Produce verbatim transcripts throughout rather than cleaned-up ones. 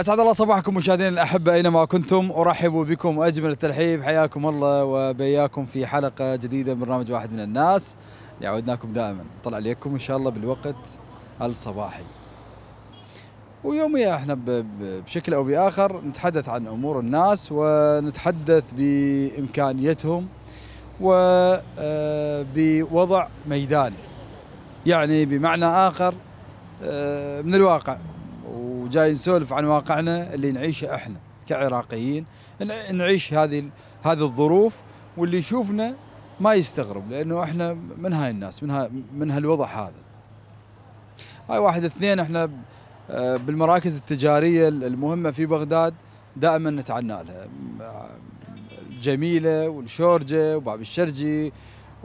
أسعد الله صباحكم مشاهدينا الأحبة أينما كنتم، أرحب بكم أجمل الترحيب، حياكم الله وبياكم في حلقة جديدة من برنامج واحد من الناس اللي عودناكم دائما طلع عليكم إن شاء الله بالوقت الصباحي. ويوميا احنا بشكل أو بآخر نتحدث عن أمور الناس ونتحدث بإمكانيتهم وبوضع ميداني، يعني بمعنى آخر من الواقع، وجاي نسولف عن واقعنا اللي نعيشه احنا كعراقيين، نعيش هذه هذه الظروف، واللي يشوفنا ما يستغرب لانه احنا من هاي الناس، من هاي من هالوضع هذا. هاي واحد اثنين، احنا بالمراكز التجاريه المهمه في بغداد دائما نتعنى لها، الجميله والشورجه وباب الشرجي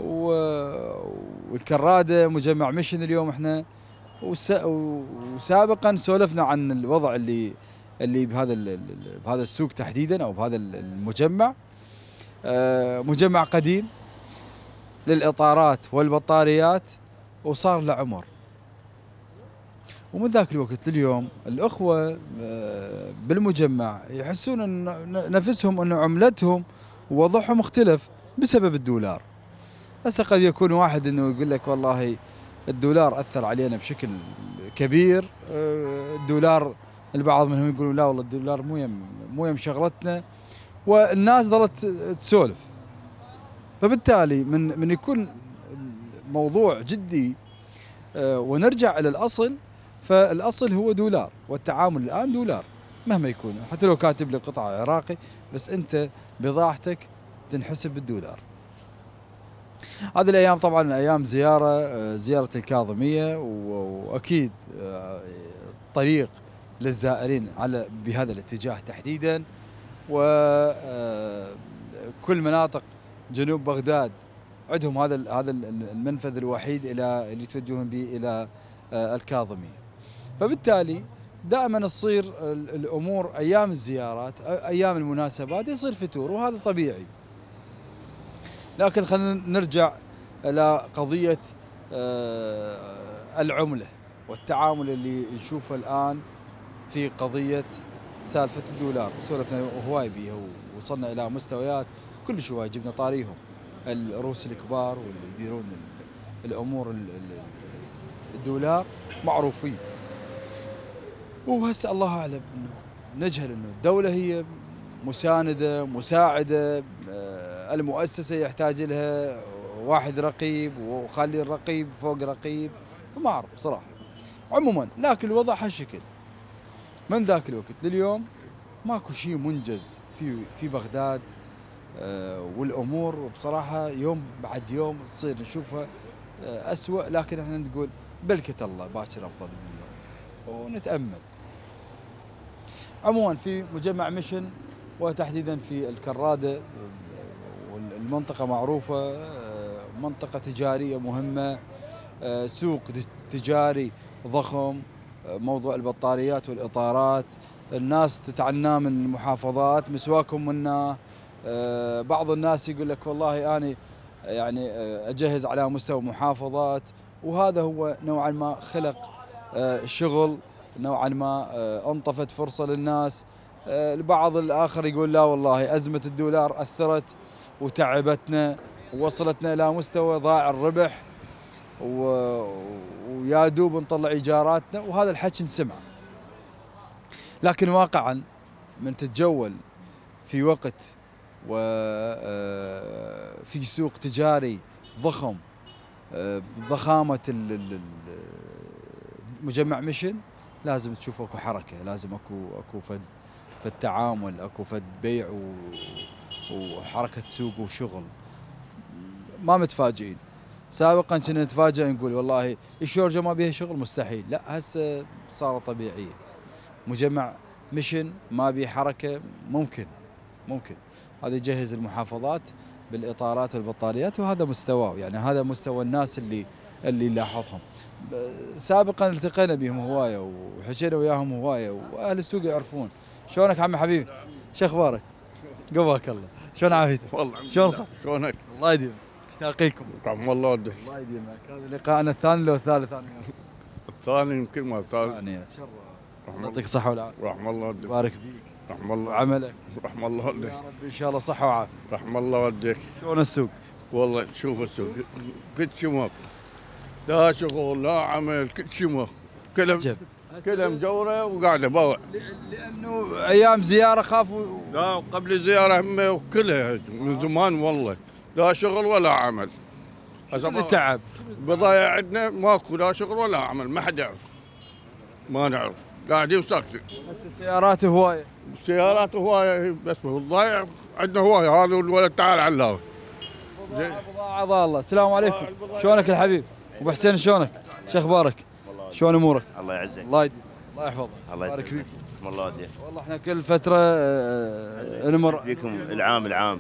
والكراده، مجمع مشن. اليوم احنا وسابقا سولفنا عن الوضع اللي اللي بهذا بهذا السوق تحديدا او بهذا المجمع، مجمع قديم للاطارات والبطاريات وصار له عمر. ومن ذاك الوقت لليوم الاخوه بالمجمع يحسون ان نفسهم ان عملتهم ووضعهم اختلف بسبب الدولار. هسه قد يكون واحد انه يقول لك والله الدولار اثر علينا بشكل كبير، الدولار البعض منهم يقولون لا والله الدولار مو يم مو يم شغلتنا، والناس ظلت تسولف. فبالتالي من من يكون موضوع جدي ونرجع الى الاصل، فالاصل هو دولار، والتعامل الان دولار مهما يكون، حتى لو كاتب لي قطعه عراقي بس انت بضاعتك تنحسب بالدولار. هذه الايام طبعا ايام زياره زياره الكاظميه، واكيد طريق للزائرين على بهذا الاتجاه تحديدا، وكل مناطق جنوب بغداد عندهم هذا هذا المنفذ الوحيد الى اللي يتوجهون به الى الكاظميه. فبالتالي دائما تصير الامور ايام الزيارات ايام المناسبات يصير فتور، وهذا طبيعي. لكن خلينا نرجع إلى قضية العملة والتعامل اللي نشوفه الآن في قضية سالفة الدولار. سولفنا هواي بيها ووصلنا إلى مستويات كل شوي جبنا طاريهم الروس الكبار واللي يديرون الأمور الدولار معروفين. وهسه الله أعلم أنه نجهل أنه الدولة هي مساندة مساعدة، المؤسسة يحتاج لها واحد رقيب وخلي الرقيب فوق رقيب، ما أعرف صراحة. عموما لكن الوضع هالشكل من ذاك الوقت لليوم، ماكو شيء منجز في في بغداد، والأمور بصراحة يوم بعد يوم تصير نشوفها أسوأ، لكن احنا نقول بلكة الله باكر أفضل من اليوم ونتأمل. عموما في مجمع مشن وتحديدا في الكرادة، والمنطقة معروفة منطقة تجارية مهمة، سوق تجاري ضخم، موضوع البطاريات والإطارات الناس تتعناه من المحافظات، مسواكم منه. بعض الناس يقول لك والله أنا يعني أجهز على مستوى محافظات، وهذا هو نوعا ما خلق شغل، نوعا ما انطفت فرصة للناس. البعض الآخر يقول لا والله أزمة الدولار أثرت وتعبتنا ووصلتنا إلى مستوى ضاع الربح ويا دوب نطلع إيجاراتنا، وهذا الحكي نسمعه. لكن واقعا من تتجول في وقت وفي سوق تجاري ضخم ضخامة مجمع مشن، لازم تشوف اكو حركة، لازم اكو اكو فد فد تعامل، اكو فد بيع وحركة سوق وشغل. ما متفاجئين. سابقا كنا نتفاجئ نقول والله الشورجة ما بيها شغل، مستحيل. لا هسه صارت طبيعية. مجمع مشن ما بيه حركة، ممكن ممكن هذا يجهز المحافظات بالإطارات والبطاريات، وهذا مستواه، يعني هذا مستوى الناس اللي اللي نلاحظهم. سابقا التقينا بهم هوايه وحكينا وياهم هوايه، واهل السوق يعرفون. شلونك عمي حبيبي؟ شو اخبارك؟ قواك الله. شلون عافيتك؟ والله شلون صح؟ شلونك؟ الله يديمك. مشتاقيكم. رحم الله ودك. الله يديمك. هذا لقاءنا الثاني لو الثالث انا؟ الثاني يمكن ما الثالث. ثاني. تشرف. الله يعطيك الصحة والعافية. رحم الله والديك. بارك فيك. رحم الله وعملك. رحم الله والديك. يا رب ان شاء الله صحة وعافية. رحم الله والديك. شلون السوق؟ والله شوف السوق كل شماغ، لا شغل لا عمل، كل شماغ كلام كلام مجوره وقاعده باوع. لانه ايام زياره خافوا. لا قبل الزياره هم وكلها من زمان والله لا شغل ولا عمل. شنو تعب؟ بضايع عندنا ماكو لا شغل ولا عمل، ما حد يعرف. ما نعرف قاعدين ساكتين. بس السيارات هوايه. السيارات هوايه بس الضايع عندنا هوايه. هذا الولد تعال علاوي. بضاعة بضاعة ضالة. السلام عليكم. شلونك الحبيب؟ ابو حسين شلونك؟ شو اخبارك؟ شلون امورك؟ الله يعزك. الله يديك. الله يحفظك. الله يبارك فيك. الله وديك. والله احنا كل فترة آه، نمر فيكم العام العام.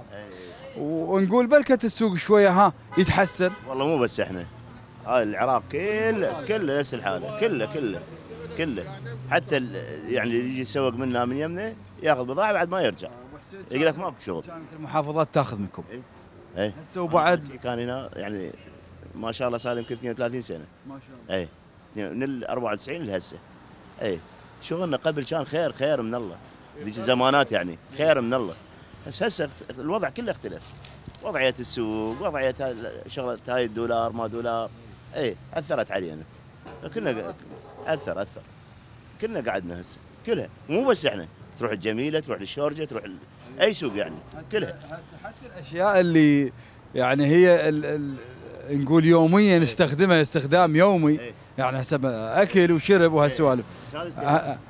ونقول بلكة السوق شوية ها يتحسن. والله مو بس احنا، هاي العراق كله كله نفس الحالة، كله كله كله. حتى يعني اللي يجي يسوق منا من يمنا ياخذ بضاعة بعد ما يرجع. يقول لك ماكو شغل. كانت المحافظات تاخذ منكم. اي هسه وبعد كان هنا يعني ما شاء الله صار يمكن اثنين وثلاثين سنة. ما شاء الله. اي من ال أربعة وتسعين لهسه. اي شغلنا قبل كان خير خير من الله. ذيك الزمانات يعني خير من الله. بس هسه الوضع كله اختلف. وضعية السوق، وضعية شغلة هاي الدولار ما دولار، اي اثرت علينا. كنا اثر اثر. كنا قعدنا هسه كلها، مو بس احنا، تروح الجميلة، تروح للشورجة، تروح ال... اي سوق يعني كلها. هسه حتى الاشياء اللي يعني هي ال ال نقول يوميا نستخدمها استخدام يومي، يعني هسه اكل وشرب وهالسوالف. هذا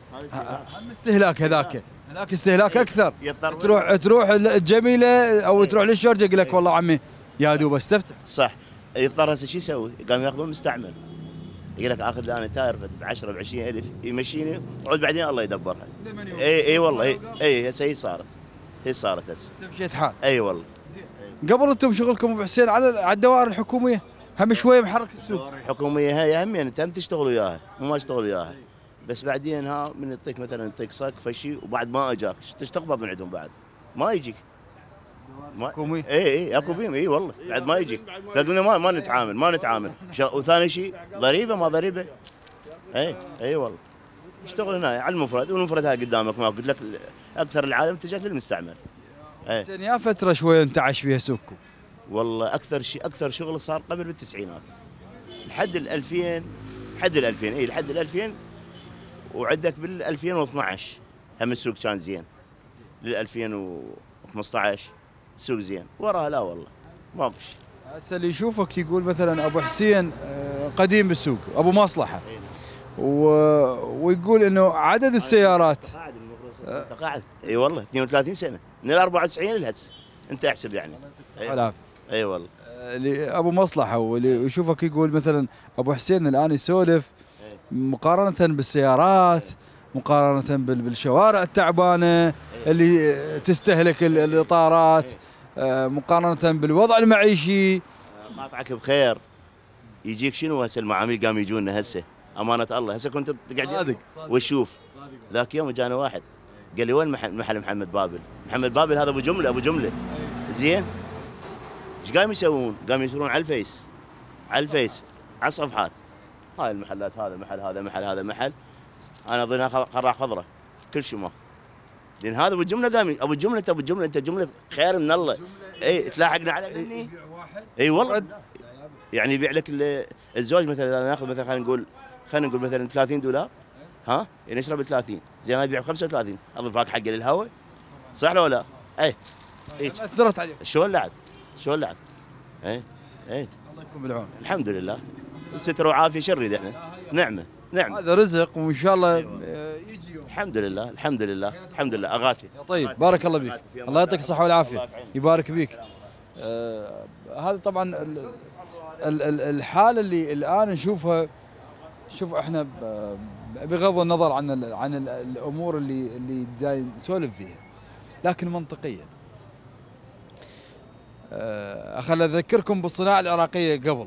استهلاك هذاك. هناك استهلاك اكثر. تروح تروح الجميله او تروح للشرجه يقول لك والله عمي يا دوب استفتح. صح. يضطر هسه شو يسوي؟ قام ياخذون مستعمل. يقول لك اخذ انا تاير ب عشرة ب عشرين ألف يمشيني وعود بعدين الله يدبرها. اي اي والله اي اي هسه هي صارت. هي صارت هسه. مشيت حال. اي والله. قبل انتم شغلكم ابو حسين على على الدوائر الحكوميه هم شويه محرك السوق. الحكوميه هاي هم انت هم تشتغل وياها مو ما تشتغل وياها. بس بعدين ها من يعطيك مثلا يعطيك صك فشي وبعد ما اجاك تقبض من عندهم بعد ما يجيك. حكومي اي اي اكو بيهم اي والله بعد ما يجيك. فقلنا ما ما نتعامل ما نتعامل. وثاني شيء ضريبه ما ضريبه. اي اي والله اشتغل هنا على المفرد والمفرد هاي قدامك ما قلت لك اكثر العالم اتجهت للمستعمل. اي زين يا فتره شويه انتعش فيها سوقكم. والله اكثر شيء اكثر شغل صار قبل بالتسعينات لحد ال ألفين لحد ال ألفين اي لحد ال ألفين. وعندك بال ألفين واثنعش هم السوق كان زين. لل ألفين وخمسطعش السوق زين، وراها لا والله ماكو شيء. هسه اللي يشوفك يقول مثلا ابو حسين قديم بالسوق ابو مصلحه و... ويقول انه عدد السيارات انت قاعد اي والله اثنين وثلاثين سنه من ال أربعة وتسعين لهسه انت احسب يعني. اي اي والله اللي ابو مصلحه واللي يشوفك يقول مثلا ابو حسين الان يسولف مقارنه بالسيارات مقارنه بالشوارع التعبانه اللي تستهلك الاطارات مقارنه بالوضع المعيشي. قاطعك بخير. يجيك شنو هسه المعامل قام يجونا هسه امانه الله. هسه كنت تقعد وتشوف. ذاك يوم جانا واحد قال لي وين محل محل محمد بابل؟ محمد بابل هذا ابو جمله ابو جمله زين. ايش قام يسوون؟ قام يسرون على الفيس على الفيس على الصفحات. هاي المحلات هذا محل هذا محل هذا محل. انا اظنها قراء خضراء كل شيء ماخذ. لان هذا ابو الجمله قام ابو الجمله انت ابو الجمله انت جمله خير من الله. اي تلاحقنا على مني. اي والله يعني يبيع لك الزوج مثلا ناخذ مثلا خلينا نقول خلينا نقول مثلا ثلاثين دولار ها يعني يشرب ثلاثين زين انا ابيع ب خمسة وثلاثين اضيف لك حق للهواء صح ولا لا؟ اي اي اثرت عليك شلون لعب شلون لعب. اي اي الله يكون بالعون. الحمد لله ستر وعافيه شر نريد احنا نعمه نعمه. هذا رزق وان شاء الله يجي يوم. الحمد لله الحمد لله الحمد لله اغاتي. طيب بارك الله بك الله يعطيك الصحه والعافيه يبارك بك. آه هذا طبعا ال ال ال الحاله اللي الان نشوفها. شوف احنا بغض النظر عن ال عن ال الامور اللي اللي جاي نسولف فيها لكن منطقيا. آه خل اذكركم بالصناعه العراقيه قبل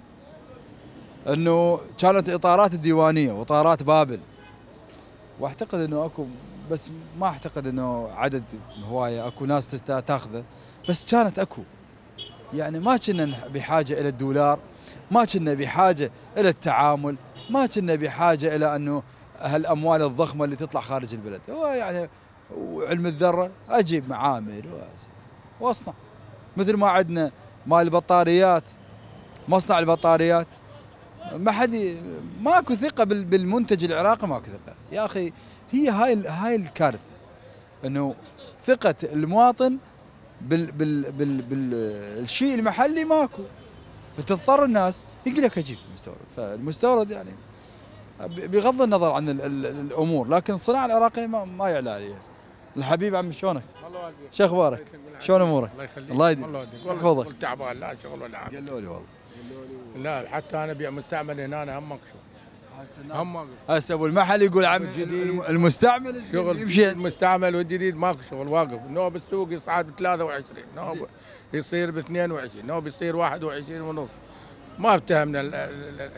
انه كانت اطارات الديوانيه واطارات بابل واعتقد انه اكو بس ما اعتقد انه عدد هوايه اكو ناس تاخذه بس كانت اكو يعني ما كنا بحاجه الى الدولار ما كنا بحاجه الى التعامل ما كنا بحاجه الى انه هالاموال الضخمه اللي تطلع خارج البلد. هو يعني وعلم الذره اجيب معامل واصنع، مثل ما عندنا مال البطاريات، مصنع البطاريات، ما حد ماكو ثقه بالمنتج العراقي، ماكو ثقه يا اخي. هي هاي هاي الكارثه، انه ثقه المواطن بال بال بال بالشيء المحلي ماكو، فتضطر الناس يقول لك اجيب المستورد. فالمستورد يعني بغض النظر عن ال ال الامور، لكن الصناعه العراقيه ما, ما يعلى عليها. الحبيب عم شلونك؟ شو اخبارك؟ شلون امورك؟ الله يخليك. الله يديك. الله يديك. يحفظك. والله تعبان لا شغل ولا عمل. قالوا لي والله. لا حتى انا ابيع مستعمل هنا انا همك شغل. همك هسه ابو المحل يقول عم المستعمل شغل يمشي. المستعمل والجديد ماكو شغل، واقف. نوب السوق يصعد ب ثلاثة وعشرين، نوب يصير ب اثنين وعشرين، نوب يصير واحد وعشرين ونص. ما افتهمنا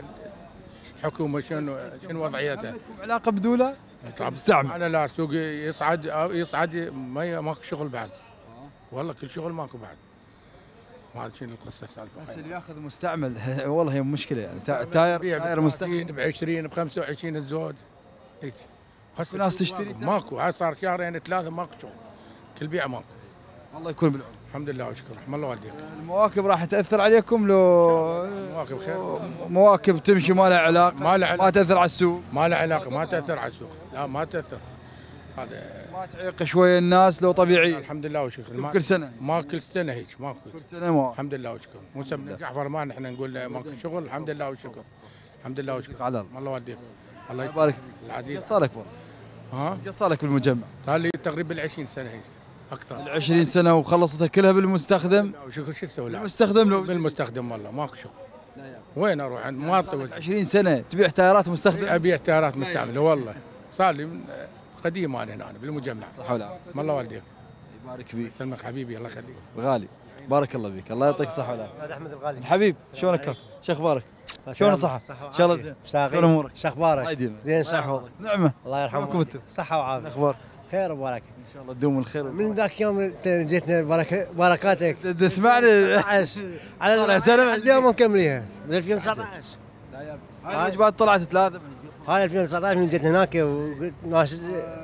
الحكومه شنو شنو وضعيتها. علاقه بدولار؟ طبعا مستعمل. انا لا السوق يصعد يصعد ما ماكو شغل بعد. والله كل شغل ماكو بعد. ما ادري شنو القصه السالفه. بس اللي ياخذ مستعمل والله هي مشكله يعني. تاير تاير مستعمل ب عشرين ب خمسة وعشرين الزود هيك. في ناس تشتري ماكو. هاي صار شهرين ثلاثه ماكو شغل، كل بيع ماكو. الله يكون بالعون. الحمد لله وشكر رحم الله والديك. المواكب راح تاثر عليكم لو مواكب خير. مواكب تمشي ما لها علاقه، ما لها علاقه، ما تاثر على السوق، ما لها علاقه، ما تاثر على السوق، لا ما تاثر. هذا ما تعيق شويه الناس لو طبيعي. الحمد لله وشكر. كل سنه ما كل سنه هيك ماكو. كل سنه ما الحمد لله وشكر. موسى بن جعفر ما نحن نقول ماكو شغل. الحمد لله وشكر. الحمد لله وشكر. على الله. الله يوديك. الله يبارك العزيز. قص لك ها؟ قص لك بالمجمع؟ صار لي تقريبا عشرين سنه هيك اكثر. ال عشرين سنه وخلصتها كلها بالمستخدم؟ وشكر شو تسوي؟ بالمستخدم لو بالمستخدم والله ماكو شغل. وين اروح عند مواطن؟ عشرين سنه تبيع تايرات مستخدم؟ ابيع تايرات مستعمله والله. صار لي من قديم انا هنا بالمجمع. صح ولا؟ الله والديك. يبارك فيك. يسلمك حبيبي الله يخليك. الغالي بارك الله فيك، الله يعطيك الصحه والعافيه. استاذ احمد الغالي الحبيب شلونك كابتن؟ شو اخبارك؟ شلون الصحه؟ ان شاء الله زين. شاغل. شلون امورك؟ شو اخبارك؟ الله يديمك. زين شو احوالك؟ نعمه. الله يرحمك. شلونكم انتم؟ صحه وعافيه. الاخبار؟ خير وبركه. ان شاء الله تدوم الخير. من ذاك يوم انت جيتنا بركه بركاتك. تسمعني على السنه اليوم مكمليها من ألفين وتسعة عشر. لا يا هاي الوجبات طلعت ثلاثه. هاي ألفين وتسعة عشر من جيتنا هناك وقلت ناشد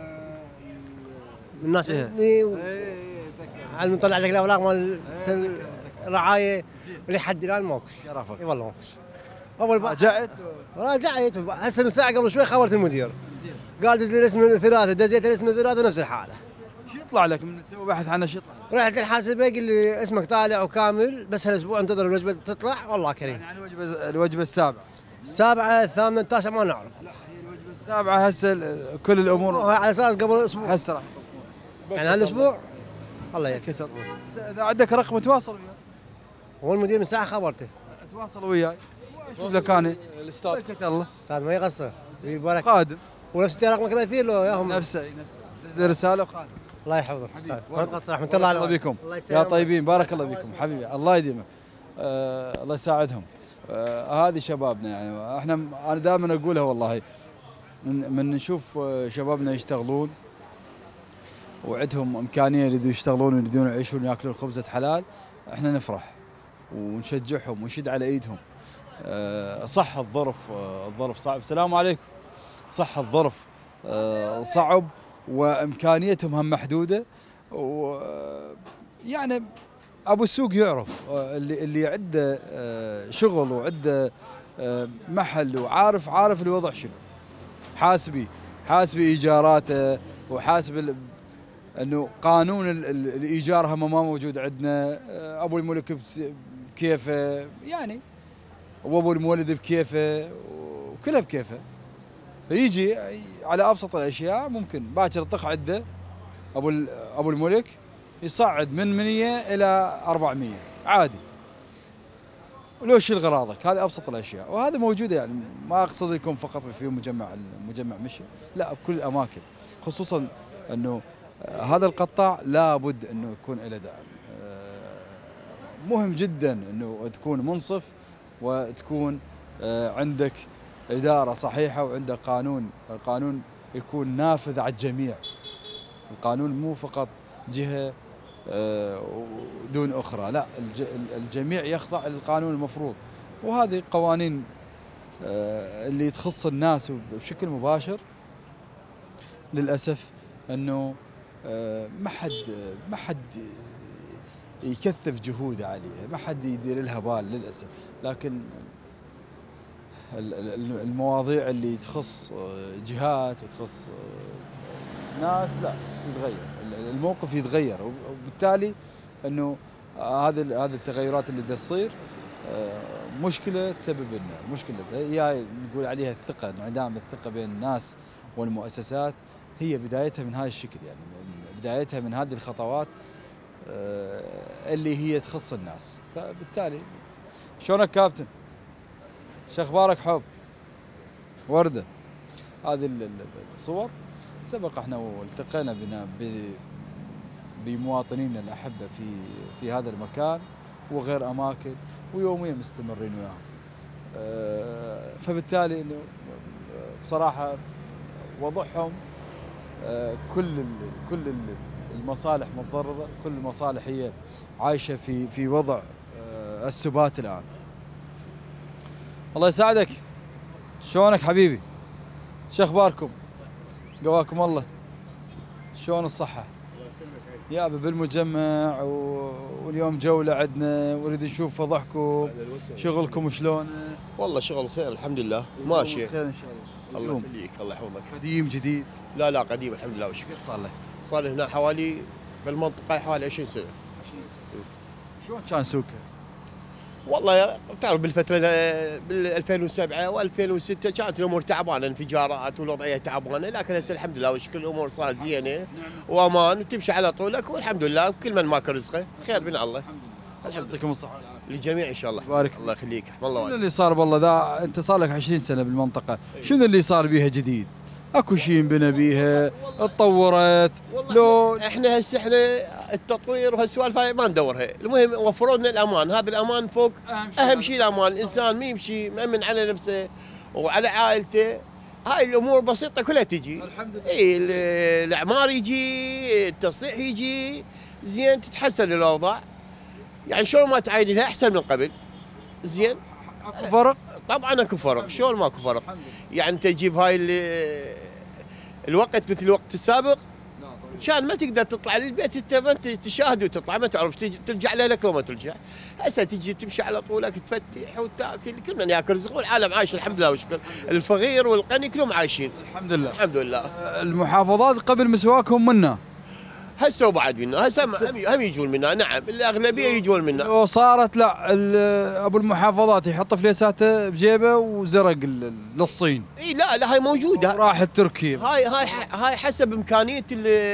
من الناس على نطلع لك الاوراق مال الرعايه ولحد الان ماكو. شرفك. اي والله ماكو. اول راجعت؟ راجعت هسه من ساعه قبل شوي خبرت المدير. قال دز لي الاسم الثلاثه، دزيت الاسم الثلاثه نفس الحاله. شو يطلع لك من نسوي بحث عنه؟ شو يطلع؟ رحت الحاسبه قال لي اسمك طالع وكامل بس هالاسبوع انتظر الوجبه تطلع والله كريم. يعني الوجبه الوجبه السابعه. السابعه الثامنه التاسعه ما نعرف. لا هي الوجبه السابعه هسه كل الامور على اساس قبل اسبوع. هسه راح يعني هالاسبوع الله يكتب. اذا عندك رقم تواصل وياه. هو المدير من ساعه خبرته. تواصل وياي شوف لك انا الاستاذ بركة الله. استاذ ما يقصر يبارك قادم ونفس رقمك الاثير له ياهم نفسه نفسه دز لي رساله وقادم. الله يحفظك استاذ ما تقصر رحمه الله الله بكم يا طيبين. بارك الله بكم حبيبي الله يديمه. آه الله يساعدهم. آه هذه شبابنا يعني احنا انا دائما اقولها والله من من نشوف شبابنا يشتغلون وعندهم امكانيه يريدون يشتغلون ويريدون يعيشون وياكلون خبزه حلال، احنا نفرح ونشجعهم ونشد على ايدهم. أه صح الظرف أه الظرف صعب. السلام عليكم. صح الظرف أه صعب وامكانيتهم هم محدوده، ويعني ابو السوق يعرف أه اللي اللي عنده أه شغل وعنده أه محل وعارف عارف الوضع شنو. حاسبي حاسبي ايجاراته وحاسب انه قانون الايجار هم ما موجود عندنا. ابو الملك بكيفه يعني وابو المولد بكيفه وكلها بكيفه، فيجي على ابسط الاشياء ممكن باكر طخ عده ابو ابو الملك يصعد من مية الى أربعمية عادي ولو شيل غراضك. هذه ابسط الاشياء وهذا موجوده يعني ما اقصد يكون فقط في مجمع مجمع مشي، لا بكل الاماكن، خصوصا انه هذا القطاع لابد انه يكون له دعم. مهم جدا انه تكون منصف وتكون عندك اداره صحيحه وعندك قانون، القانون يكون نافذ على الجميع. القانون مو فقط جهه دون اخرى، لا الجميع يخضع للقانون المفروض. وهذه قوانين اللي تخص الناس بشكل مباشر للاسف انه آه، ما حد ما حد يكثف جهوده عليها، ما حد يدير لها بال للاسف. لكن المواضيع اللي تخص جهات وتخص ناس لا يتغير، الموقف يتغير، وبالتالي انه هذه هذه التغيرات اللي تصير مشكله تسبب لنا مشكله هي نقول عليها الثقه، انعدام الثقه بين الناس والمؤسسات هي بدايتها من هذا الشكل، يعني بدايتها من هذه الخطوات اللي هي تخص الناس. فبالتالي شلونك كابتن؟ شو اخبارك حب؟ ورده. هذه الصور سبق احنا والتقينا بنا بمواطنينا الاحبه في في هذا المكان وغير اماكن، ويوميا مستمرين وياهم. فبالتالي انه بصراحه وضعهم كل كل المصالح متضرره، كل المصالح هي عايشه في في وضع السبات الان. الله يساعدك. شلونك حبيبي؟ شو اخباركم؟ قواكم الله. شلون الصحة؟ يابا بالمجمع واليوم جولة عندنا ونريد نشوف وضعكم، شغلكم شلون؟ والله شغل خير الحمد لله ماشي. خير ان شاء الله. الله يخليك الله يحفظك. قديم جديد؟ لا لا قديم الحمد لله وشكر. صار له؟ صار لي هنا حوالي بالمنطقة حوالي عشرين سنة. عشرين سنة. شلون كان سوقه؟ والله تعرف بالفترة بال ألفين وسبعة وألفين وستة كانت الأمور تعبانة، انفجارات والوضعية تعبانة، لكن هسه الحمد لله وشكر الأمور صارت زينة وأمان وتمشي على طولك، والحمد لله كل من ماكل رزقه خير من الله. الحمد لله. الله يعطيكم الصحة والعافية. للجميع إن شاء الله. بارك الله يخليك. الله شنو اللي صار بالله ذا؟ أنت صار لك عشرين سنة بالمنطقة، شنو اللي صار بيها جديد؟ اكو شيء انبنى بيها، تطورت لو احنا هسه احنا التطوير وهالسوالف هاي ما ندورها، المهم وفروا لنا الامان، هذا الامان فوق اهم شيء, أهم شيء الامان، الانسان ما يمشي مأمن على نفسه وعلى عائلته، هاي الامور بسيطه كلها تجي. الحمد لله. اي الاعمار يجي، التصليح يجي، زين تتحسن الاوضاع، يعني شلون ما تعاين لها احسن من قبل. زين اكو فرق؟ طبعا اكو فرق، شلون ماكو فرق؟ يعني تجيب هاي الوقت مثل الوقت السابق كان ما تقدر تطلع للبيت، انت ما تشاهد وتطلع ما تعرف ترجع لك لو ما ترجع. هسه تجي تمشي على طولك تفتح وتاكل، كل من ياكل رزق والعالم عايش الحمد لله وشكر، الفقير والغني كلهم عايشين الحمد لله الحمد لله. المحافظات قبل مسواكهم منا هسه وبعد منا، هسه هم يجون منا، نعم الاغلبيه يجون منا. وصارت لا ابو المحافظات يحط فليساته بجيبه وزرق للصين. اي لا لا هاي موجوده، راح تركيا. هاي هاي هاي حسب امكانيه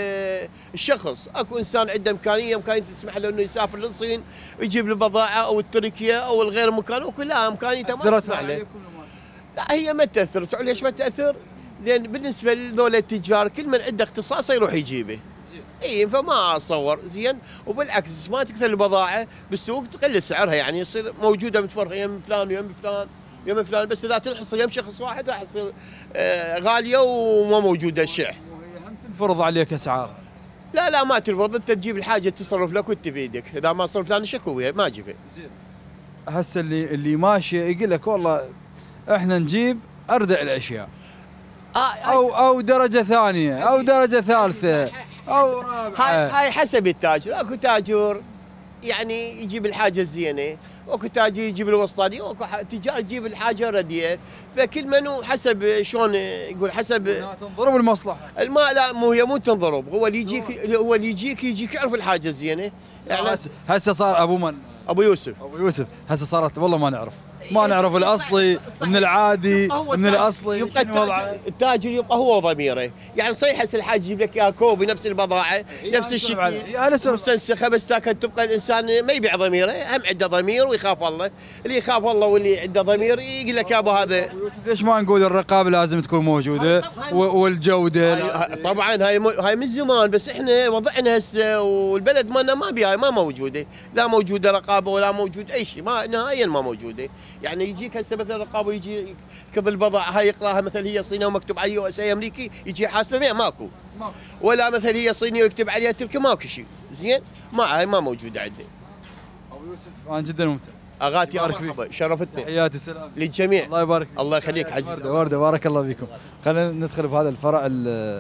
الشخص، اكو انسان عنده امكانيه امكانيه تسمح له انه يسافر للصين ويجيب البضاعه او تركيا او الغير مكان، وكلها امكانيته ما تسمح له. لا هي ما تاثر، تعرف ليش ما تاثر؟ لان بالنسبه لذول التجار كل من عنده اختصاصه يروح يجيبه. اي فما اتصور زين، وبالعكس ما تكثر البضاعه بالسوق تقل سعرها، يعني يصير موجوده متفرغه يم فلان ويم فلان يم فلان، بس اذا تنحصر يم شخص واحد راح تصير آه غاليه وما موجوده الشيء. وهي هم تنفرض عليك اسعار. لا لا ما تنفرض، انت تجيب الحاجه تصرف لك وانت في ايدك، اذا ما صرفت انا شكوى ما اجيبها. زين. هسه اللي اللي ماشيه يقول لك والله احنا نجيب اردع الاشياء. آه او او درجه ثانيه او درجه ثالثه او رابعه. هاي هاي حسب التاجر، اكو تاجر يعني يجيب الحاجه الزينه، واكو تاجر يجيب الوسطاني، واكو تجار يجيب الحاجه الرديه، فكل منو حسب شلون يقول حسب تنضرب المصلحه. الماء لا مو هي مو تنضرب، هو اللي يجيك هو اللي يجيك يجيك يعرف الحاجه الزينه. يعني هسه صار ابو من؟ ابو يوسف. ابو يوسف هسه صارت والله ما نعرف. ما نعرف الاصلي من العادي من الاصلي. يبقى التاجر, التاجر يبقى هو ضميره، يعني صحيح هسه الحاج يجيب لك اياها كوبي نفس البضاعه نفس الشكل مستنسخه، بس ساكن تبقى الانسان ما يبيع ضميره، هم عنده ضمير ويخاف الله، اللي يخاف الله واللي عنده ضمير يقول لك يا ابو هذا. ليش ما نقول الرقابه لازم تكون موجوده والجوده؟ هاي طبعا هاي هاي من زمان، بس احنا وضعنا هسه والبلد مالنا ما بيها ما موجوده، لا موجوده رقابه ولا موجود اي شيء، ما نهائيا ما موجوده. يعني يجيك هسه مثلا رقابه يجي كذا البضاعه هاي يقراها مثلا هي صينيه ومكتوب عليها يو اس اي امريكي، يجي حاسبه ماكو. ماكو. ولا مثلا هي صينيه ويكتب عليها تركي، ماكو شيء. زين؟ ما هاي ما موجوده عندنا. ابو يوسف انا جدا ممتع. اغاتي يا مرحبا شرفتنا. تحياتي وسلام للجميع. الله يبارك. الله يخليك عزيزي. ورده ورده بارك الله فيكم. خلينا ندخل بهذا الفرع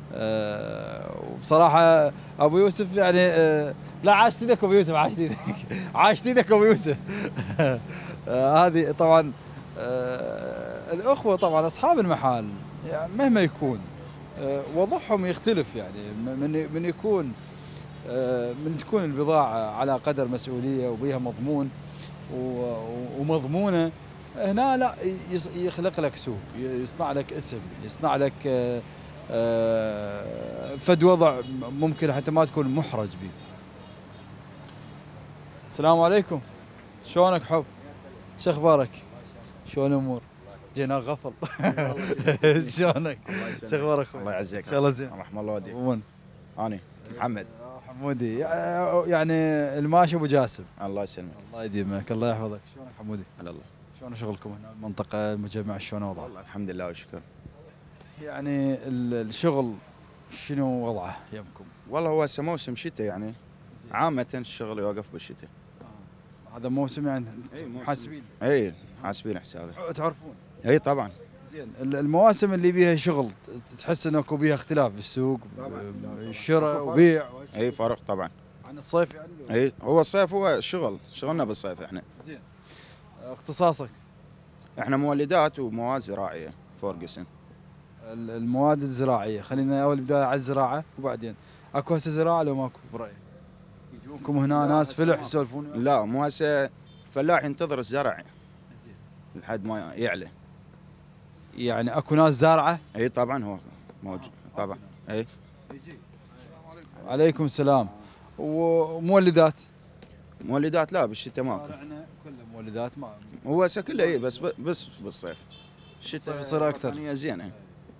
آه، وبصراحه ابو يوسف يعني آه، لا عاشت ايدك ابو يوسف، عاشت ايدك عاشت ايدك ابو يوسف. آه، هذه طبعا آه، الاخوه طبعا اصحاب المحال يعني مهما يكون آه، وضعهم يختلف، يعني من من يكون آه، من تكون البضاعه على قدر مسؤوليه وبيها مضمون ومضمونه، هنا لا يخلق لك سوق، يصنع لك اسم، يصنع لك آه، آه، فد وضع ممكن حتى ما تكون محرج به. السلام عليكم، شلونك حب؟ شو اخبارك؟ شلون الامور؟ جينا غفل. شلونك؟ شو اخبارك؟ الله يعزك. ان شاء الله زين. رحم الله والديك. وين؟ اني محمد حمودي، يعني الماشي ابو جاسم. الله يسلمك. الله يديمك، الله يحفظك. شلونك حمودي؟ على الله. شلون شغلكم هنا المنطقة المجمع، شلون وضعه؟ والله الحمد لله والشكر. يعني الشغل شنو وضعه يمكم؟ والله هو هسه موسم شتاء يعني عامة الشغل يوقف بالشتاء. آه. هذا موسم يعني محاسبين؟ اي حاسبين حسابه. تعرفون؟ اي طبعا. زين، المواسم اللي بيها شغل تحس انه اكو بيها اختلاف بالسوق، الشراء وبيع؟ اي فرق طبعا. عن الصيف يعني؟ اي هو الصيف هو شغل، شغلنا بالصيف احنا. زين. اختصاصك؟ احنا مولدات ومواد زراعية فورجسن. المواد الزراعية، خلينا اول بداية على الزراعة وبعدين اكو هسه زراعة لو ماكو برأيك؟ يجونكم هنا ناس فلح يسولفون؟ لا مو هسه فلاح ينتظر الزرع لحد ما يعلى. يعني اكو ناس زارعة؟ اي طبعا هو موجود طبعا. اي. عليكم السلام. ومولدات؟ مولدات لا بالشتاء ماكو. كله مولدات ما هو هسه كله اي بس بس بالصيف. الشتاء يصير اكثر. ثانية زينه.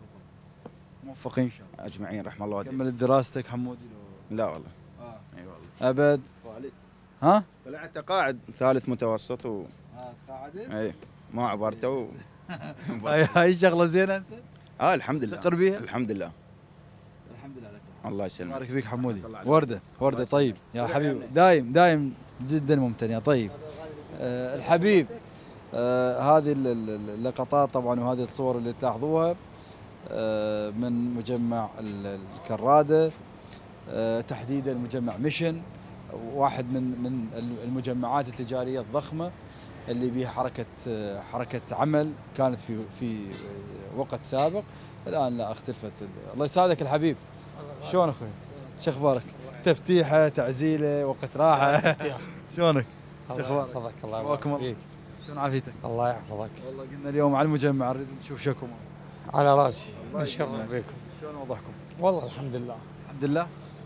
موفقين ان شاء الله اجمعين رحم الله والديك. كملت دراستك حمودي لو؟ لا والله. آه. اي والله. ابد؟ ها؟ طلعت قاعد ثالث متوسط و اه تقاعدت؟ اي ما عبرته و... هاي هاي شغله زينه هسه؟ اه الحمد لله. تستقر بيها؟ الحمد لله. الحمد لله لك. الله يسلمك. بارك فيك حمودي. ورده ورده طيب يا حبيبي، دايم دايم جدا ممتن يا طيب. آه الحبيب، آه هذه اللقطات طبعا وهذه الصور اللي تلاحظوها آه من مجمع الكراده، آه تحديدا مجمع ميشن، واحد من من المجمعات التجاريه الضخمه اللي بها حركه حركه عمل كانت في في وقت سابق، الان لا اختلفت. الله يساعدك الحبيب. شلون اخوي؟ شو اخبارك؟ تفتيحه، تعزيله، وقت راحه. شلونك؟ شو اخبارك؟ يحفظك. الله يبارك فيك. شلون عافيتك؟ الله يحفظك. والله قلنا اليوم على المجمع نريد نشوف شكم. على راسي، نتشرف بكم. شلون وضعكم؟ والله الحمد لله. الحمد لله.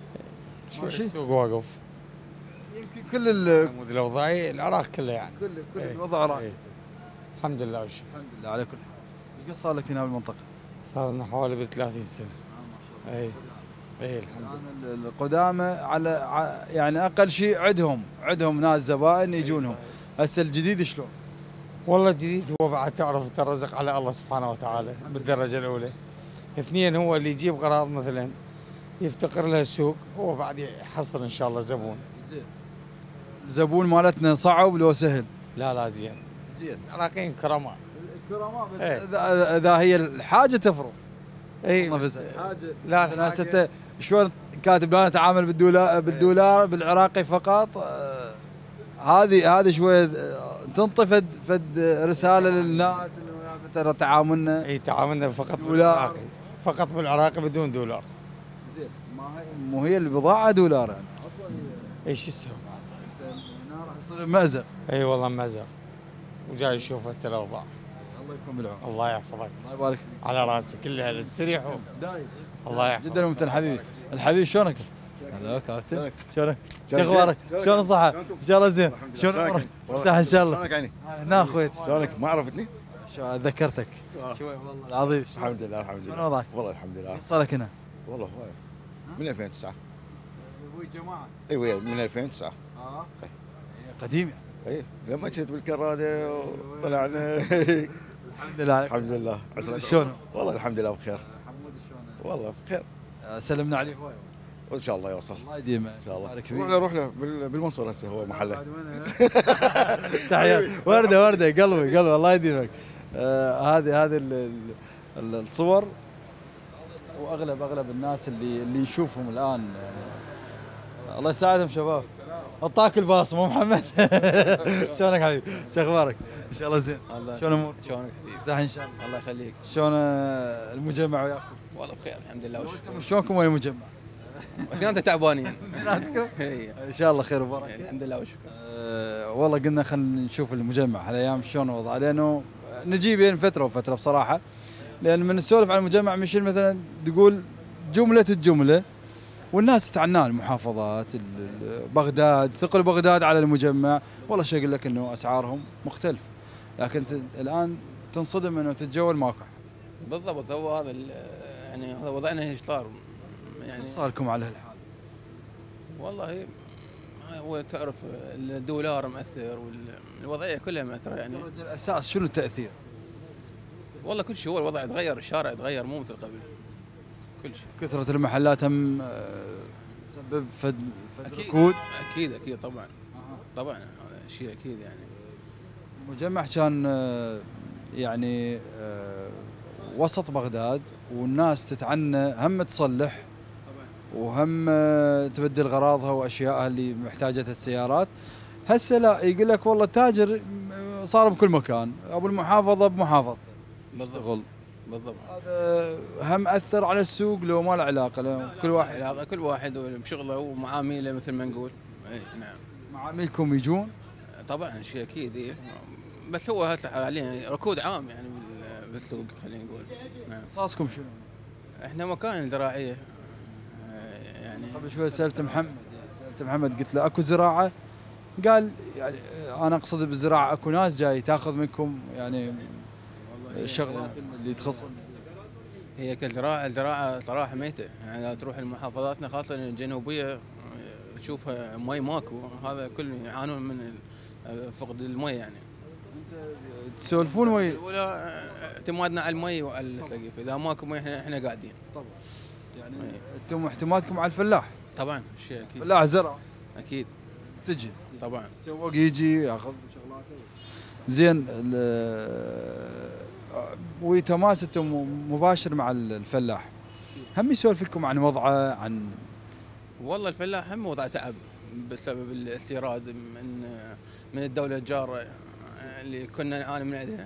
شو السوق واقف. يمكن كل ال العمود الاوضاعي العراق كله يعني. كل كل ايه الوضع راح. ايه. الحمد لله والشكر. الحمد لله على كل حال. ايش قد صار لك هنا بالمنطقه؟ صار لنا حوالي ب ثلاثين سنه. ما شاء الله. اي اي الحمد لله. الان القدامى على ع- يعني اقل شيء عندهم عندهم ناس زبائن يجونهم. هسه الجديد شلون؟ والله الجديد هو بعد تعرف الرزق على الله سبحانه وتعالى بالدرجه الاولى. اثنين هو اللي يجيب غراض مثلا يفتقر لها السوق، هو بعد يحصل ان شاء الله زبون. زين. الزبون مالتنا صعب لو سهل؟ لا لا زين. زين. العراقيين كرماء. كرماء بس ايه. اذا اذا هي الحاجه تفرق. اي بس الحاجه لا الناس الحاجة- انت شلون كاتب لا نتعامل بالدولار بالدولار بالعراقي فقط، آه، هذه هذه شويه آه، تنطفد فد رساله للناس انه ترى تعاملنا. اي تعاملنا فقط دولار. بالعراقي، فقط بالعراقي بدون دولار. زين. ما هي مو هي البضاعه دولار يعني اصلا اي شو تسوي بعد؟ هنا راح يصير مأزق. اي والله مزر. وجاي يشوف انت الاوضاع. الله يكون بالعون. الله يحفظك. الله يبارك فيك. على راسي كلها استريحوا. دايم. الله يحفظك. جدا ممتن حبيبي. الحبيب شلونك؟ هلا كابتن. شلونك؟ شو اخبارك؟ شلون الصحة؟ ان شاء الله زين. شلون امورك؟ مرتاح ان شاء الله. شلونك عيني؟ هنا اخوي. شلونك؟ ما عرفتني؟ شو ذكرتك شوي والله العظيم. الحمد لله الحمد شلون لله. وضعك؟ والله الحمد لله. صار لك هنا؟ والله هواي. من ألفين وتسعة. ابوي جماعه. اي ويا من ألفين وتسعة. اه قديم يعني. اي لما كنت بالكراده وطلعنا. الحمد لله عليك. الحمد لله. عسى شلون؟ والله الحمد لله بخير. حمود شلون؟ والله بخير. سلمنا عليه هواي. وان شاء الله يوصل. الله يديمه ان شاء الله. بارك روح فيك. له روح له بال- بالمنصور هسه هو محله. تحيات. ورده ورده قلبي قلبي الله يديمك. آه، هذه هذه ال- ال- الصور واغلب اغلب الناس اللي اللي نشوفهم الان يعني الله يساعدهم شباب. اعطاك الباص مو محمد. شلونك حبيبي؟ شو اخبارك؟ ان شاء الله زين. شلون امورك؟ شلونك حبيبي؟ مرتاح ان شاء الله. الله يخليك. شلون المجمع وياكم؟ والله بخير الحمد لله وشكرا. شلونكم وين المجمع؟ اثنيناتنا تعبانين. اثنيناتكم؟ ان شاء الله خير وبركه. الحمد لله وشكرا. أه والله قلنا خلينا نشوف المجمع هالايام شلون وضعه، لانه نجي بين فتره وفتره بصراحه، لان من نسولف عن المجمع مشيل مثلا تقول جمله الجمله والناس تتعناه، المحافظات بغداد، ثقل بغداد على المجمع، والله شو اقول لك انه اسعارهم مختلف، لكن الان تنصدم انه تتجول ماكو. بالضبط، هو هذا يعني هذا وضعنا ايش صار يعني. صار لكم على هالحال؟ والله هو تعرف الدولار مأثر والوضعيه كلها مأثره يعني. الاساس شنو التاثير؟ والله كل شيء، هو الوضع يتغير، الشارع يتغير مو مثل قبل. كل شيء. كثرة المحلات هم تسبب فد فد ركود؟ اكيد اكيد طبعا. طبعا هذا شيء اكيد يعني. المجمع كان يعني وسط بغداد والناس تتعنى، هم تصلح وهم تبدل غراضها واشيائها اللي محتاجتها السيارات. هسه لا، يقول لك والله التاجر صار بكل مكان، ابو المحافظه بمحافظه. بالضبط بالضبط. هذا هم اثر على السوق لو ما له علاقه، لو كل واحد علاقه كل واحد بشغله ومعاميله مثل ما نقول. اي نعم. معاملكم يجون؟ طبعا شيء اكيد إيه. بس هو حاليا ركود عام يعني بالسوق خلينا نقول. نعم. اختصاصكم شنو؟ احنا مكان زراعيه يعني. قبل شوي سالت محمد سالت محمد قلت له اكو زراعه؟ قال يعني انا اقصد بالزراعه اكو ناس جاي تاخذ منكم يعني الشغلات اللي تخص. هي كالزراعه الزراعه صراحه ميته يعني. تروح المحافظاتنا خاصه الجنوبيه تشوفها مي ماكو، هذا كله يعانون من فقد المي يعني. انت تسولفون ويا ولا اعتمادنا على المي وعلى السقف، اذا ماكو مي احنا احنا قاعدين. طبعا يعني انتم اعتمادكم على الفلاح. طبعا شيء اكيد. فلاح زرع اكيد تجي طبعا. السواق يجي ياخذ شغلاته زين ويتماس انتم مباشر مع الفلاح، هم يسولف لكم عن وضعه عن. والله الفلاح هم وضعه تعب بسبب الاستيراد من من الدوله الجاره اللي كنا نعاني من عندها.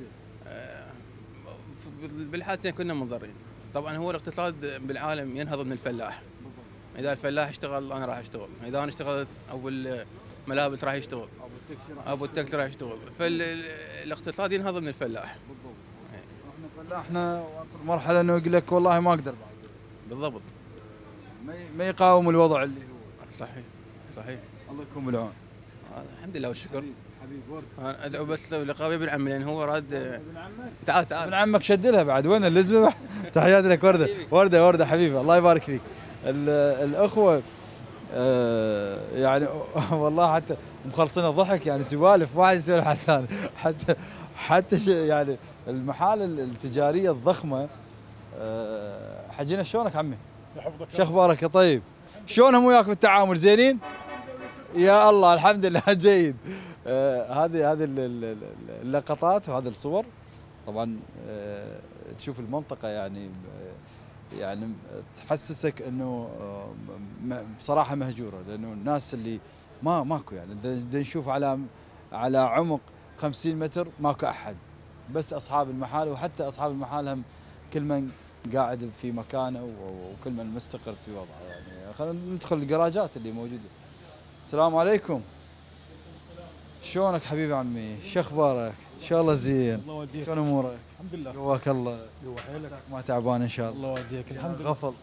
بالحالتين كنا منضرين. طبعا هو الاقتصاد بالعالم ينهض من الفلاح. اذا الفلاح اشتغل انا راح اشتغل، اذا انا اشتغلت ابو الملابس راح يشتغل، ابو التاكسي راح يشتغل، فالاقتصاد ينهض من الفلاح. بالضبط. احنا فلاحنا واصل مرحله انه يقول لك والله ما اقدر بعد. بالضبط. ما يقاوم الوضع اللي هو. صحيح صحيح. الله يكون بالعون. الحمد لله والشكر. حبيب ورد. انا ادعو بس لقاء ابن عمي لان هو راد. ابن عمك؟ تعال تعال. ابن عمك شد لها بعد، وين اللزمه؟ تحياتي لك ورده ورده ورده حبيبي الله يبارك فيك. الاخوه آه يعني والله حتى مخلصين ضحك يعني، سوالف واحد يسولف على الثاني، حتى حتى يعني المحال التجاريه الضخمه. آه حجينا شلونك عمي؟ يحفظك. شو اخبارك يا طيب؟ شلونهم وياك بالتعامل زينين؟ يا الله الحمد لله جيد. آه هذه هذه اللقطات وهذه الصور طبعا آه تشوف المنطقه يعني يعني تحسسك انه بصراحه مهجوره، لانه الناس اللي ما ماكو يعني نشوف على على عمق خمسين متر ماكو احد، بس اصحاب المحال، وحتى اصحاب المحال هم كل من قاعد في مكانه وكل من مستقر في وضعه يعني. خلينا ندخل الجراجات اللي موجوده. السلام عليكم. شلونك حبيبي عمي؟ شو اخبارك؟ ان شاء الله زين. الله يوديك. شلون امورك؟ الحمد لله. قواك الله. قوى حيلك. ما تعبان ان شاء الله. الله يوديك. الحمد لله. غفل.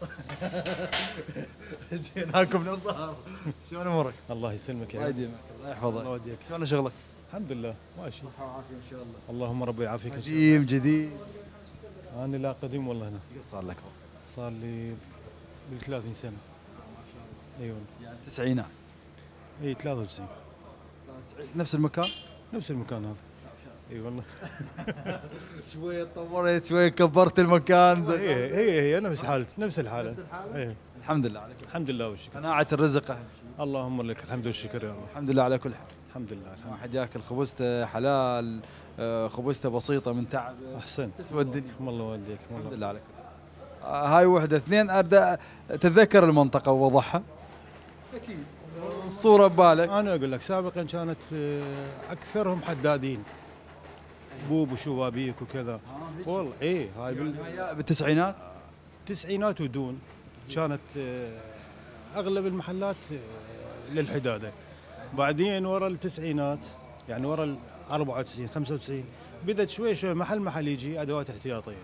جيناكم من الظهر. شلون امورك؟ الله يسلمك يا الله يديمك الله يحفظك. الله يوديك. شلون شغلك؟ الحمد لله ماشي. صحة وعافية ان شاء الله. اللهم ربي يعافيك ان شاء الله. قديم جديد. انا لا قديم والله هنا. صار لك؟ صار لي بال ثلاثين سنة. ما شاء الله. ايوه. يعني التسعينات. اي ثلاثة وتسعين. نفس المكان؟ نفس المكان هذا. اي والله. شوية تطورت شوية كبرت المكان زي. هي هي هي نفس حالتي نفس الحالة. نفس الحالة؟ ايه. الحمد لله على كل حال. الحمد لله والشكر. قناعة الرزق اهم شيء. اللهم لك الحمد والشكر يا الله. الحمد لله على كل حال. الحمد لله الحمد ما حد ياكل خبزته حلال، خبزته بسيطة من تعب. احسنت. تسوى الدنيا. الله يوديك. الحمد لله على كل حال. هاي وحده. اثنين ارد تتذكر المنطقه ووضحها. اكيد الصوره ببالك. انا اقول لك سابقا كانت آه، اكثرهم حدادين، بوب وشبابيك وكذا. والله ايه هاي بال- بالتسعينات التسعينات ودون كانت آه، اغلب المحلات آه، للحداده. بعدين ورا التسعينات يعني ورا ال أربعة وتسعين خمسة وتسعين بدت شوي شوي محل محل يجي ادوات احتياطيه.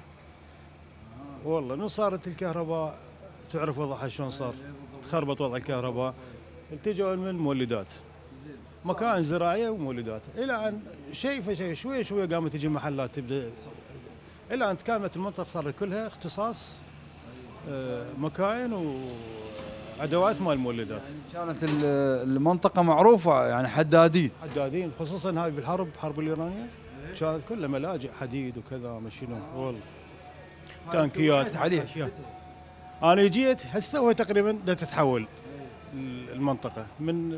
والله من صارت الكهرباء تعرف وضعها شلون صار، تخربط وضع الكهرباء، التجوا من مولدات، مكان زراعيه ومولدات، الى ان شيء فشيء شوي شوي قامت تجي محلات تبدا، الى ان كانت المنطقه صارت كلها اختصاص آه، مكاين وادوات مال المولدات. كانت ال- المنطقه معروفه يعني حدادين. حدادين خصوصا هاي بالحرب الحرب الايرانيه كانت كلها ملاجئ حديد وكذا ما شنو. والله تانكيات عليه. أشياء. انا جيت هسه هو تقريبا بدها تتحول المنطقه من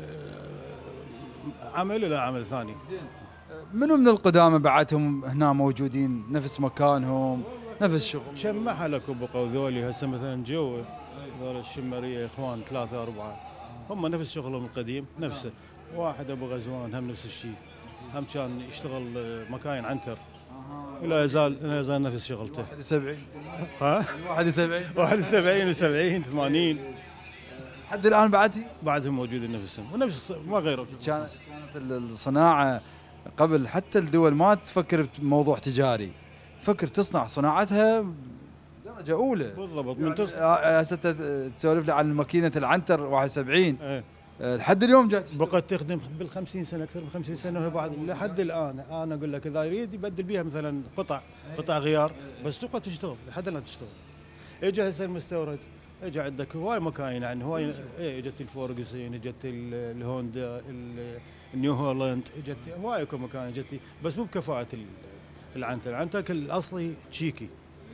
آه، عمل الى عمل ثاني. منو من القدامى بعدهم هنا موجودين نفس مكانهم نفس شغل؟ كم محل اكو بقوا ذولي هسه مثلا جو ذول الشمريه اخوان ثلاثه اربعه هم نفس شغلهم القديم نفسه. واحد ابو غزوان هم نفس الشيء، هم كان يشتغل آه، مكاين عنتر ولا يزال لا يزال نفس شغلته. واحد وسبعين ها واحد وسبعين واحد وسبعين وسبعين ثمانين لحد الان بعدي بعدهم موجودين نفسهم ونفس ما غيروا. كانت كانت الصناعه قبل حتى الدول ما تفكر بموضوع تجاري، تفكر تصنع صناعتها درجه اولى. بالضبط. من تص... يعني هسه تسولف لي عن ماكينه العنتر واحد وسبعين ايه لحد اليوم جات بقت تخدم بال خمسين سنه اكثر من خمسين سنه وهي بعد لحد الان. انا اقول لك اذا يريد يبدل بيها مثلا قطع قطع غيار بس تبقى تشتغل لحد الان تشتغل. اجى هسه المستورد، اجى عندك هواي مكاين يعني هواي. ايه اجت الفورجسين، اجت ال- الهوندا، ال- النيو هولاند، اجت هواي اكو مكاين اجت بس مو بكفاءه ال- العنتر. العنتر الاصلي تشيكي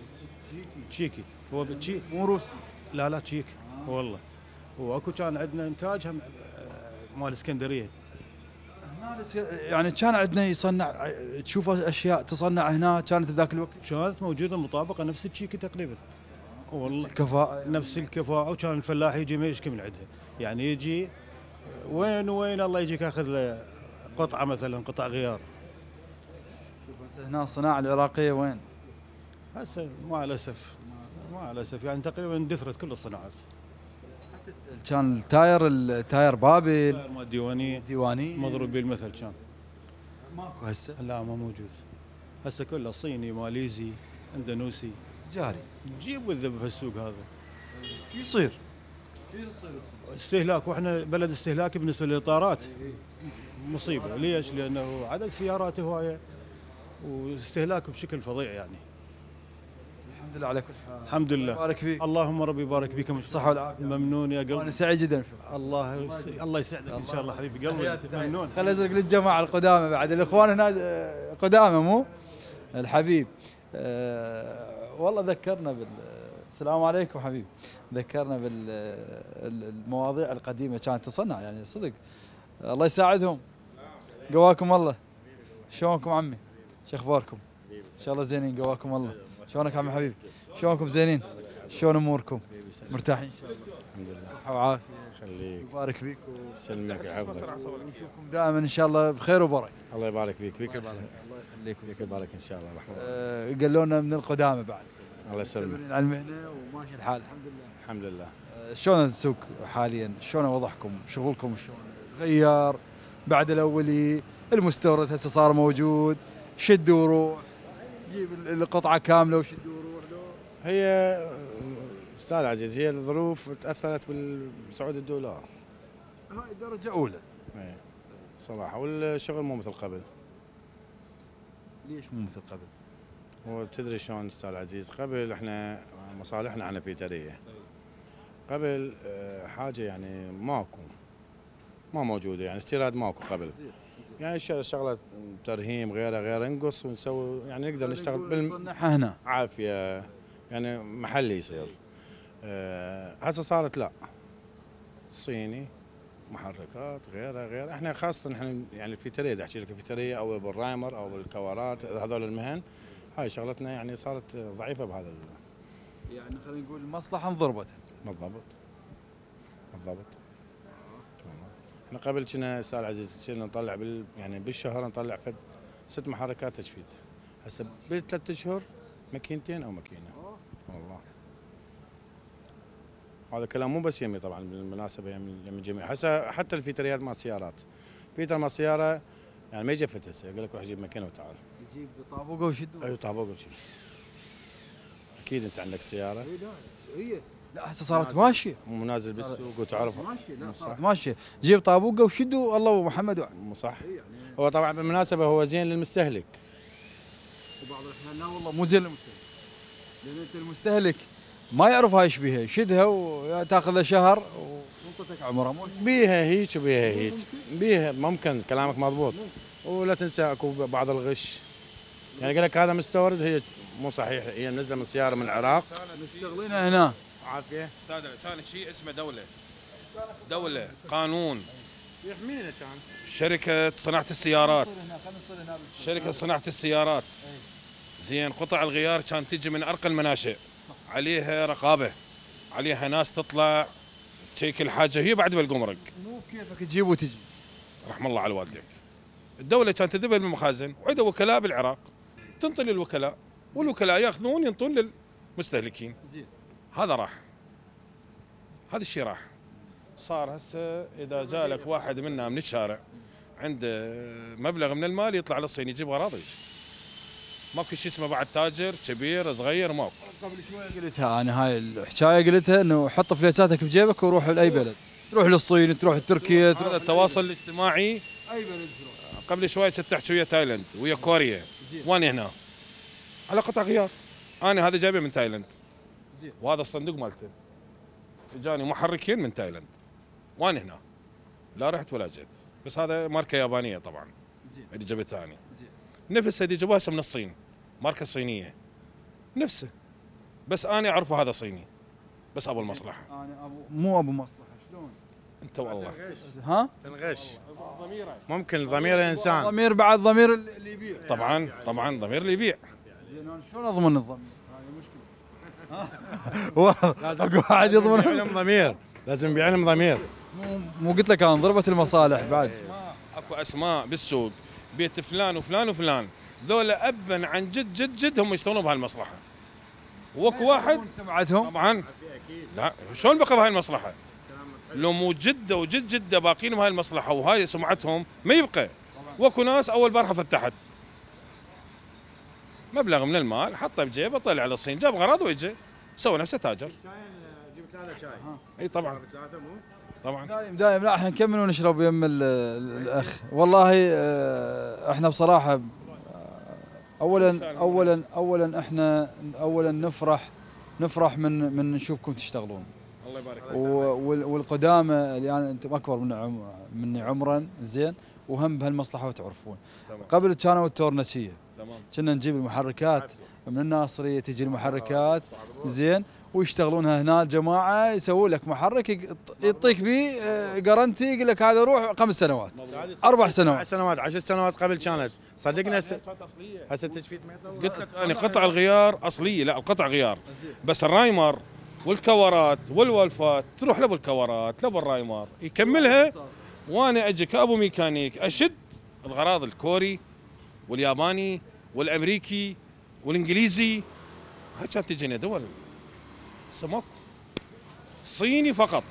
تشيكي هو تشيكي مو روسي. لا لا تشيكي والله. واكو كان عندنا انتاج هم آه، مال اسكندريه. يعني كان عندنا يصنع تشوف اشياء تصنع هنا كانت بذاك الوقت كانت موجوده مطابقه نفس التشيكي تقريبا. والله الكفاءة نفس الكفاءه. وكان الفلاح يجي ما يشكي من عندها يعني يجي وين وين الله يجيك ياخذ له قطعه مثلا قطع غيار. بس هنا الصناعه العراقيه وين؟ هسه مع الاسف مع الاسف يعني تقريبا اندثرت كل الصناعات. كان التاير التاير بابل مال ديواني ديواني مضروب بالمثل كان ماكو هسه. لا ما موجود هسه كله صيني ماليزي اندونوسي تجاري. جيب وذب بهالسوق هذا. شو يصير؟ استهلاك واحنا بلد استهلاكي بالنسبه للاطارات مصيبه. ليش؟ لانه عدد سيارات هوايه واستهلاك بشكل فظيع يعني. الحمد لله على كل حال. الحمد لله. بارك فيك. اللهم ربي يبارك فيكم. الصحه والعافيه. ممنون يا انا قلبي. سعيد جدا. الله يس... الله يسعدك ان شاء الله حبيبي قلبي. ممنون. خلينا نزرق للجماعه القدامى بعد الاخوان هنا آه، قدامى مو الحبيب. أه والله ذكرنا بال السلام عليكم حبيبي. ذكرنا بالمواضيع القديمه كانت تصنع يعني صدق. الله يساعدهم. قواكم الله. شلونكم عمي؟ شو اخباركم؟ ان شاء الله زينين قواكم الله. شلونك عمي حبيبي؟ شلونكم زينين؟ شلون اموركم؟ مرتاحين ان شاء الله؟ الحمد لله. صحه وعافيه. خليك. يبارك فيك يسلمك ويحفظك. ونشوفكم دائما ان شاء الله بخير وبركه. الله يبارك فيك. فيك الله يخليك. فيك البركه ان شاء الله الرحمن. أه قالوا لنا من القدامى بعد. الله يسلمك. على المهنه وماشي الحال الحمد لله. الحمد لله. أه شلون السوق حاليا؟ شلون وضعكم؟ شغلكم شلون؟ غير بعد الاولي المستورد هسه صار موجود شد وروح جيب القطعه كامله وشد وروح. هي استاذ عزيز هي الظروف تاثرت بصعود الدولار. هاي درجه اولى. ايه صراحه والشغل مو مثل قبل. ليش مو مثل قبل؟ هو تدري شلون استاذ عزيز احنا احنا مصالحنا عنا بيتريه. قبل آه، حاجه يعني ماكو ما موجوده يعني استيراد ماكو قبل. يعني شغله ترهيم غيره غيره نقص ونسوي يعني نقدر نشتغل بالصنعها هنا عافيه يعني محلي يصير. أه هسه صارت لا صيني محركات غيره غيره. احنا خاصه احنا يعني في تريه احكي لك في تريه او بالرايمر او بالكوارات هذول المهن هاي شغلتنا يعني صارت ضعيفه بهذا يعني خلينا نقول المصلحه انضربت هسه. بالضبط بالضبط. احنا قبل كنا استاذ العزيز كنا نطلع بال يعني بالشهر نطلع فد ست محركات تجفيت، هسه بالثلاث اشهر ماكينتين او ماكينه. والله هذا كلام مو بس يمي طبعا بالمناسبه يم الجميع، هسه حتى الفيتريات مال السيارات، فيتر مال السياره يعني ما يجفت هسه، يقول لك روح جيب ماكينه وتعال. يجيب طابوقه وشده. اي طابوقه وشده. اكيد انت عندك سياره. اي لا هي لا هسه صارت ماشيه. مو نازل بالسوق وتعرف. ماشيه لا صارت ماشيه، جيب طابوقه وشده الله ومحمد مو صح؟ يعني هو طبعا بالمناسبه هو زين للمستهلك. وبعض الاحيان لا والله مو زين للمستهلك. لان انت المستهلك ما يعرف هاي ايش بيها، يشدها وتاخذ له شهر وانطتك عمره. بيها هيك وبيها هيك، بيها ممكن كلامك مضبوط. ولا تنسى اكو بعض الغش. يعني يقول لك هذا مستورد، هي مو صحيح، هي منزله من سياره من العراق. مشتغلينها هنا. عافيه. استاذ كان شيء اسمه دوله. دوله قانون. يحمينا كان. شركه صناعه السيارات. شركه صناعه السيارات. زين قطع الغيار كانت تجي من ارقى المناشئ. عليها رقابه. عليها ناس تطلع تشيك الحاجه هي بعد بالجمرك. مو كيفك تجيب وتجي. رحم الله على والديك. الدوله كانت تذبل بالمخازن وعندها وكلاء بالعراق. تنطي للوكلاء والوكلاء ياخذون ينطون للمستهلكين. زين. هذا راح. هذا الشيء راح. صار هسه اذا جاء لك واحد منا من الشارع عنده مبلغ من المال يطلع للصين يجيب غراض ويجي. ماكو شيء اسمه بعد تاجر كبير صغير ماكو. قبل شوي قلتها انا هاي الحكايه قلتها انه حط فليساتك بجيبك وروح لاي بلد، تروح للصين تروح لتركيا. هذا التواصل الاجتماعي. اي بلد تروح. قبل شوي كنت تحكي ويا تايلاند ويا كوريا. وانا هنا على قطع غيار. انا هذا جايبه من تايلاند. زين. وهذا الصندوق مالته. اجاني محركين من تايلاند. وانا هنا. لا رحت ولا جيت، بس هذا ماركه يابانيه طبعا. زين. اللي جابت ثاني. زين. نفسه اللي جابوها من الصين. ماركه صينيه. نفسه. بس انا اعرفه هذا صيني. بس ابو المصلحه. انا ابو مو ابو مصلحه شلون؟ انت والله. ها؟ تنغش. ممكن ضمير انسان. ضمير بعد ضمير اللي يبيع. طبعا طبعا ضمير اللي يبيع. زين انا شلون اضمن الضمير؟ هذه مشكله. لازم اكو واحد يضمن علم ضمير، لازم بعلم ضمير. مو مو قلت لك انا ضربت المصالح بعد. اكو اسماء بالسوق بيت فلان وفلان وفلان، ذولا ابا عن جد جد جد هم يشتغلون بهالمصلحه. واكو واحد سمعتهم طبعا. لا شلون بقى بهاي المصلحه؟ لو مو جده وجد جده باقين بهاي المصلحه وهاي سمعتهم ما يبقى. واكو ناس اول بارحه فتحت مبلغ من المال حطه بجيبه طلع على الصين جاب غراض ويجي سوى نفسه تاجر. جبت هذا شاي. اي طبعا طبعا. دايم دايم لا احنا نكمل ونشرب يم الاخ. والله احنا بصراحه اولا اولا اولا احنا اولا نفرح نفرح من من نشوفكم تشتغلون. الله يبارك فيك. والقدامى اللي انا انتم اكبر من عم مني عمرا زين وهم بهالمصلحه وتعرفون. تمام. قبل كانوا التورنسيه. تمام. كنا نجيب المحركات من الناصريه تجي المحركات زين ويشتغلونها هنا الجماعه يسووا لك محرك يعطيك به جارنتي يقول لك هذا روح خمس سنوات اربع سنوات سنوات عشر سنوات قبل كانت صدقنا هسه هسه التجفيت قلت لك انا قطع الغيار اصليه. لا القطع غيار بس الرايمر والكورات والولفات تروح لابو الكورات لابو الرايمر يكملها وانا اجي كابو ميكانيك اشد الغراض الكوري والياباني والامريكي والانجليزي. هاي كانت تجينا دول هسه ماكو. صيني فقط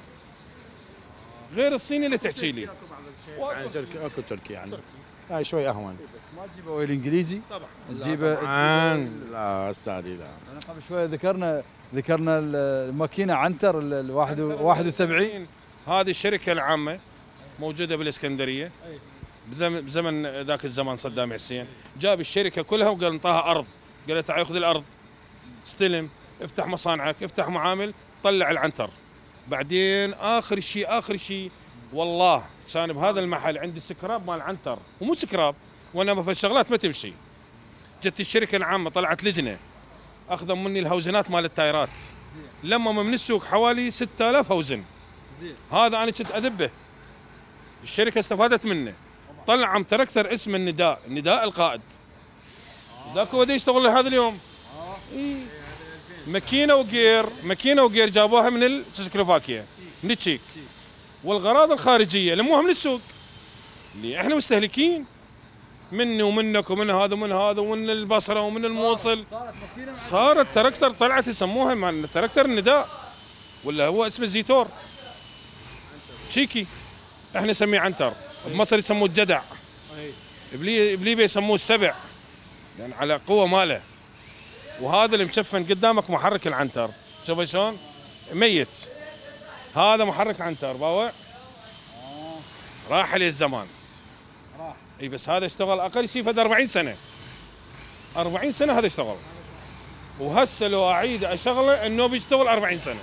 غير الصيني اللي تحكي لي. يعني تركي اكو تركي يعني هاي شوي اهون. ما تجيبه ويا الانجليزي طبعا تجيبه. لا استاذي لا. انا قبل شويه ذكرنا ذكرنا الماكينه عنتر ال واحد وسبعين. هذه الشركه العامه موجوده بالاسكندريه بزمن ذاك الزمان صدام حسين. جاب الشركه كلها وقال انطاها ارض. قال تعال خذ الارض استلم افتح مصانعك افتح معامل طلع العنتر. بعدين اخر شيء اخر شيء والله كان بهذا المحل عندي سكراب مال عنتر ومو سكراب وانما في الشغلات ما تمشي. جت الشركه العامه طلعت لجنه اخذوا مني الهوزنات مال التايرات. لما من السوق حوالي ستة آلاف هوزن. هذا انا كنت اذبه. الشركه استفادت منه. طلع عم تركتر اسمه النداء، نداء القائد. ذاك هو يشتغل لهذا اليوم. إيه. ماكينه وغير ماكينه وغير جابوها من التشيكوسلوفاكيا من التشيك، والغراض الخارجيه لموها من السوق اللي احنا مستهلكين مني ومنك ومن هذا ومن هذا ومن البصره ومن الموصل. صارت تراكتر طلعت يسموها مع تراكتر النداء ولا هو اسمه زيتور تشيكي، احنا نسميه عنتر، بمصر يسموه الجدع، بليبيا يسموه السبع يعني على قوه ماله. وهذا اللي مشفن قدامك محرك العنتر، شوف شلون ميت، هذا محرك عنتر باوع راح عليه الزمان راح. اي بس هذا اشتغل اقل شيء فد أربعين سنه، أربعين سنه هذا اشتغل، وهسه لو اعيد اشغله انه بيشتغل أربعين سنه.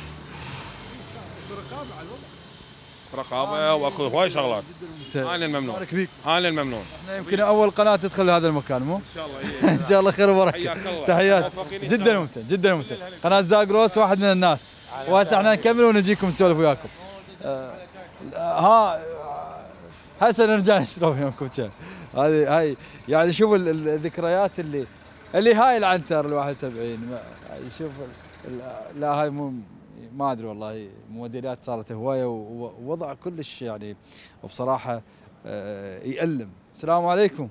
رقابه واكو هواي شغلات. انا الممنون انا الممنون. احنا يمكن اول قناه تدخل هذا المكان مو؟ ان شاء الله ان شاء الله خير وبركه. تحيات جدا ممتع جدا ممتع. قناه زاغروس واحد من الناس، وهسه احنا نكمل ونجيكم نسولف وياكم. آه ها هسه نرجع نشرب وياكم شاي. هذه هاي يعني شوف الذكريات اللي اللي هاي العنتر ال واحد وسبعين شوف. لا هاي مو ما ادري والله، موديلات صارت هوايه ووضع كلش يعني وبصراحه يألم. السلام عليكم.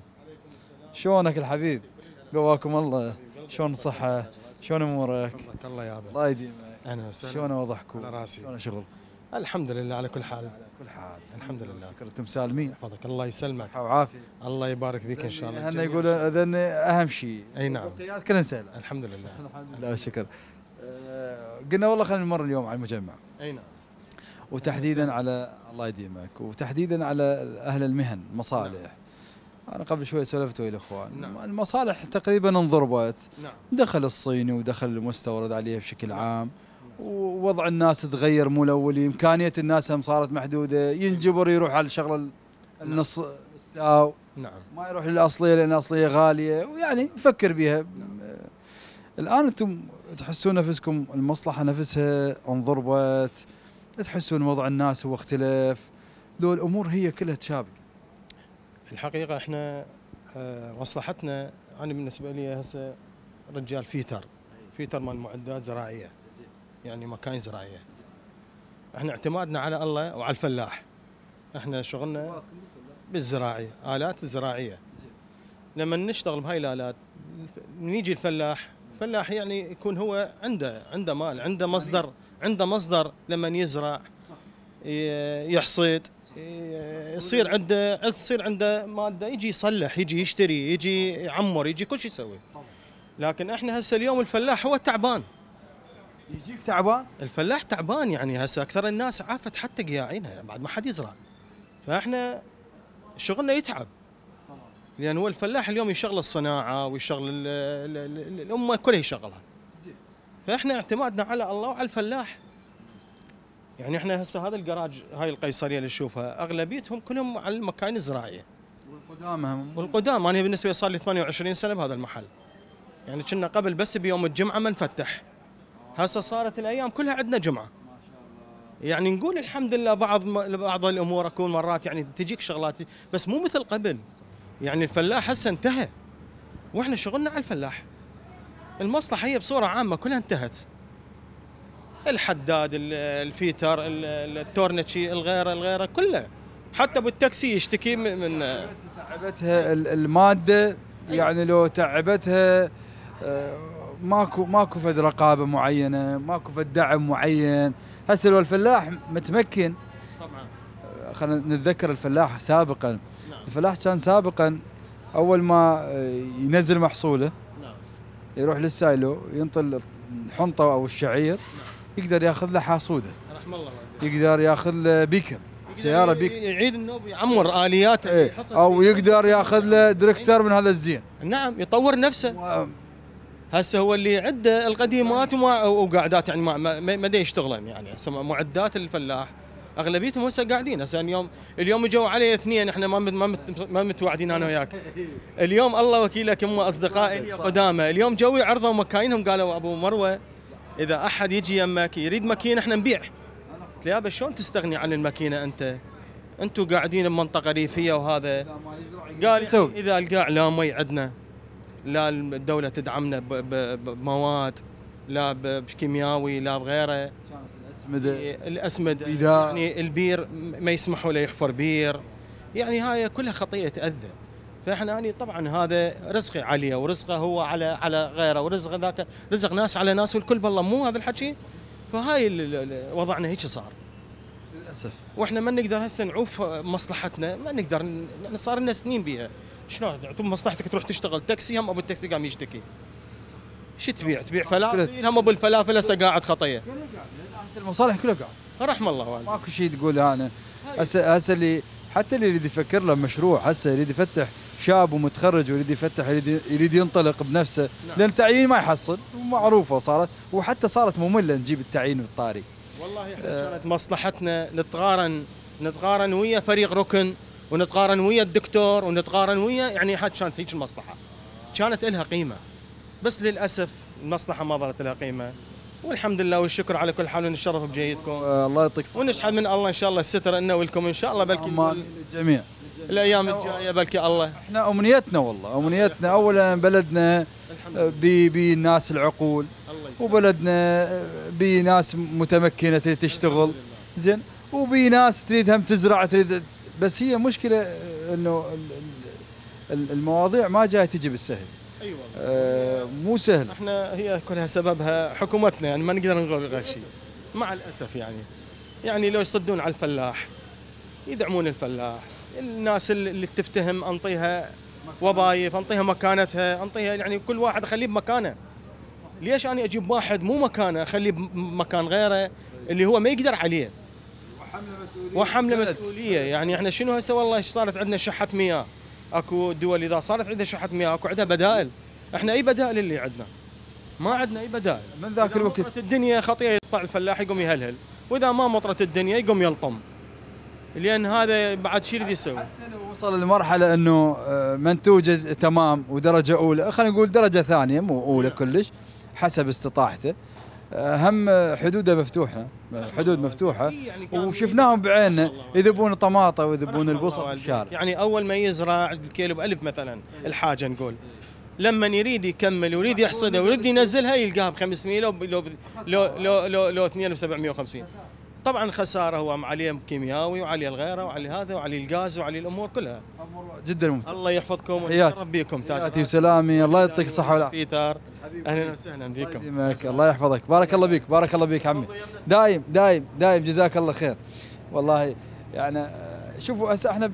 شلونك الحبيب؟ قواكم الله، شلون الصحه؟ شلون امورك؟ الله يابا. الله يديمك. اهلا وسهلا. شلون وضعكم؟ على راسي. شلون الشغل؟ الحمد لله على كل حال. على كل حال الحمد لله. شكرا. انتم سالمين؟ يحفظك الله يسلمك. صحه وعافيه. الله يبارك فيك ان شاء الله. احنا يقول اذن اهم شيء. اي نعم. البقيات كلنا نسالها. الحمد لله. الحمد لله شكر. أه قلنا والله خلينا نمر اليوم على المجمع. اي نعم. وتحديدا على الله يديمك، وتحديدا على اهل المهن المصالح. نعم. انا قبل شوي سولفت ويا الاخوان. نعم. المصالح تقريبا انضربت. نعم. دخل الصيني ودخل المستورد عليها بشكل عام. ووضع الناس تغير مو الاولي، امكانيه الناس هم صارت محدوده، ينجبر يروح على الشغله النص استاو. نعم. ما يروح للاصليه لان الاصليه غاليه، ويعني يفكر بها. الان انتم تحسون نفسكم المصلحه نفسها انضربت، تحسون وضع الناس هو اختلف، لو الامور هي كلها تشابك؟ الحقيقه احنا مصلحتنا، انا بالنسبه لي هسه رجال فيتر فيتر مال معدات زراعيه، يعني مكاين زراعيه. احنا اعتمادنا على الله وعلى الفلاح. احنا شغلنا بالزراعي، الات الزراعيه. لما نشتغل بهاي الالات نيجي الفلاح، الفلاح يعني يكون هو عنده عنده مال، عنده مصدر، عنده مصدر لما يزرع يحصد يصير عنده تصير عنده ماده، يجي يصلح، يجي يشتري، يجي يعمر، يجي كل شيء يسوي. لكن احنا هسه اليوم الفلاح هو تعبان. يجيك تعبان؟ الفلاح تعبان، يعني هسه اكثر الناس عافت حتى قياعينها بعد ما حد يزرع. فاحنا شغلنا يتعب. لان هو الفلاح اليوم يشغل الصناعه ويشغل الامه كلها يشغلها. فاحنا اعتمادنا على الله وعلى الفلاح. يعني احنا هسه هذا الجراج، هاي القيصريه اللي نشوفها اغلبيتهم كلهم على المكاين الزراعيه. والقدام هم والقدام انا بالنسبه لي صار لي ثمانية وعشرين سنه بهذا المحل. يعني كنا قبل بس بيوم الجمعه ما نفتح. هسه صارت الايام كلها عندنا جمعه. يعني نقول الحمد لله بعض بعض الامور اكون مرات يعني تجيك شغلات بس مو مثل قبل. يعني الفلاح هسه انتهى. واحنا شغلنا على الفلاح. المصلحه هي بصوره عامه كلها انتهت. الحداد، الفيتر، التورنتشي، الغيره الغيره كله. حتى بالتاكسي يشتكي من تعبتها الماده، يعني لو تعبتها ماكو ماكو فد رقابه معينه، ماكو فد دعم معين. هسه لو الفلاح متمكن، طبعا خلينا نتذكر الفلاح سابقا. نعم. الفلاح كان سابقا اول ما ينزل محصوله، نعم، يروح للسايلو ينطل الحنطه او الشعير، نعم، يقدر ياخذ له حاصوده، رحم الله، يقدر ياخذ له بيكر، سياره بيكر، يعيد النوب، يعمر اليات، ايه، او يقدر ياخذ له دركتر من هذا الزين. نعم، يطور نفسه. و... هسه هو اللي عنده القديمات وما وقاعدات، يعني ما ما ما يشتغلن. يعني هسه معدات الفلاح اغلبيتهم هسه قاعدين. هسه اليوم اليوم اجوا علي اثنين، احنا ما ما ما متواعدين انا وياك. اليوم الله وكيلك هم اصدقائي قدامى، اليوم جو عرضوا مكاينهم، قالوا ابو مروه اذا احد يجي يمك يريد ماكينه احنا نبيع. قلت له يابا شلون تستغني عن الماكينه انت؟ انتم قاعدين بمنطقه ريفيه وهذا. قال اذا القاع لا مي عندنا، لا الدولة تدعمنا بمواد، لا بكيمياوي لا بغيره. الاسمده الاسمده بيداء. يعني البير ما يسمحوا له يحفر بير، يعني هاي كلها خطيه تاذى. فاحنا يعني طبعا هذا رزقي عليه ورزقه هو على على غيره ورزق ذاك رزق ناس على ناس والكل بالله، مو هذا الحكي. فهاي وضعنا هيك صار للاسف. واحنا ما نقدر هسه نعوف مصلحتنا، ما نقدر يعني صار لنا سنين بيها. شلون تعطوا مصلحتك تروح تشتغل تاكسي، هم ابو التاكسي قام يشتكي. شو تبيع؟ تبيع فلافل، هم ابو الفلافل هسه قاعد خطيه. هسه المصالح كلها قاعد. رحم الله والده. ماكو شيء تقول انا هسه هسه اللي حتى اللي يريد يفكر له مشروع هسه يريد يفتح شاب ومتخرج ويريد يفتح يريد يريد ينطلق بنفسه. نعم. لان التعيين ما يحصل ومعروفه صارت، وحتى صارت ممله نجيب التعيين بالطاري. والله احنا آه كانت مصلحتنا نتقارن نتقارن ويا فريق ركن ونتقارن ويا الدكتور ونتقارن ويا يعني حد كانت هيك المصلحه. كانت لها قيمه. بس للاسف المصلحه ما ظلت لها قيمه. والحمد لله والشكر على كل حال ونتشرف بجيتكم. آه الله يعطيك الصحة. ونشهد من الله ان شاء الله الستر لنا ولكم ان شاء الله بلكي الجميع. الايام الجايه بلكي الله. احنا امنيتنا والله امنيتنا اولا بلدنا بناس العقول وبلدنا بناس متمكنه تريد تشتغل زين وبناس تريد هم تزرع تريد، بس هي مشكله انه المواضيع ما جايه تجي بالسهل. اي والله آه مو سهل. احنا هي كلها سببها حكومتنا، يعني ما نقدر نقول غير شيء مع الاسف. يعني يعني لو يصدون على الفلاح يدعمون الفلاح، الناس اللي تفتهم انطيها وظائف، انطيها مكانتها، انطيها يعني كل واحد اخليه بمكانه. ليش انا اجيب واحد مو مكانه اخليه بمكان غيره اللي هو ما يقدر عليه وحمله مسؤوليه وحمله مسؤوليه. يعني احنا شنو هسه والله صارت عندنا شحه مياه، اكو دول اذا صارت عندها شحه مياه اكو عندها بدائل. احنا اي بدائل اللي عندنا؟ ما عندنا اي بدائل. من ذاك الوقت مطرت الدنيا خطيه يطلع الفلاح يقوم يهلهل، واذا ما مطرت الدنيا يقوم يلطم، لان هذا بعد شو اللي يسوي؟ حتى لو وصل لمرحله انه منتوجه تمام ودرجه اولى، خلينا نقول درجه ثانيه مو اولى كلش حسب استطاعته، هم حدوده مفتوحه، حدود مفتوحه وشفناهم بعيننا يذبون طماطه ويذبون البصل بالشارع. يعني اول ما يزرع الكيلو بألف مثلا الحاجه نقول، لما يريد يكمل ويريد يحصدها ويريد ينزلها يلقاها ب خمسمية لو لو لو لو, لو, لو اثنين ب سبعمية وخمسين. طبعا خساره هو عليه كيمياوي وعليه الغيره وعليه هذا وعليه الغاز وعليه الامور كلها. جدا ممتاز. الله يحفظكم ويرب بيكم. تاج وسلامي، الله يعطيك الصحه والعافيه. بيتر اهلا وسهلا بكم. الله يحفظك، بارك الله بك، بارك الله بك عمي. دايم دايم دايم جزاك الله خير. والله يعني شوفوا هسه احنا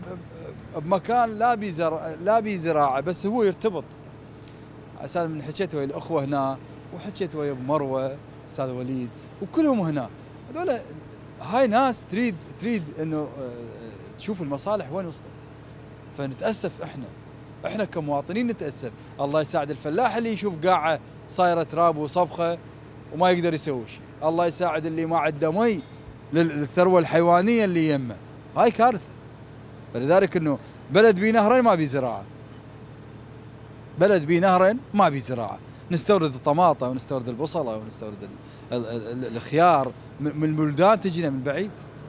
بمكان لا بيزرع لا بيزراعه، بس هو يرتبط. عشان من حكيت ويا الاخوه هنا وحكيت ويا مروه استاذ وليد وكلهم هنا، هذول هاي ناس تريد تريد انه تشوف المصالح وين وصلت. فنتاسف احنا احنا كمواطنين نتاسف. الله يساعد الفلاح اللي يشوف قاعه صايره تراب وصبخه وما يقدر يسوي شيء، الله يساعد اللي ما عنده مي للثروه الحيوانيه اللي يمه، هاي كارثه. فلذلك انه بلد بيه نهرين ما بيه زراعه، بلد بيه نهرين ما بيه زراعه، نستورد الطماطه ونستورد البصله ونستورد الخيار من البلدان تجينا من بعيد.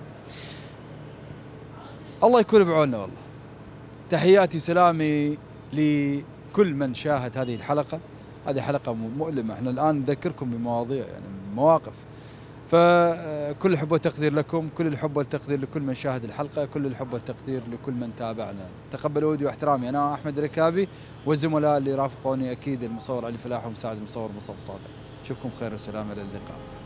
الله يكون بعوننا والله. تحياتي وسلامي لكل من شاهد هذه الحلقه، هذه حلقه مؤلمه، احنا الان نذكركم بمواضيع يعني مواقف. فكل الحب والتقدير لكم، كل الحب والتقدير لكل من شاهد الحلقه، كل الحب والتقدير لكل من تابعنا. تقبلوا ودي واحترامي، انا احمد الركابي والزملاء اللي رافقوني اكيد المصور علي فلاح ومساعد المصور مصطفى صادق. اشوفكم خير وسلامه، الى اللقاء.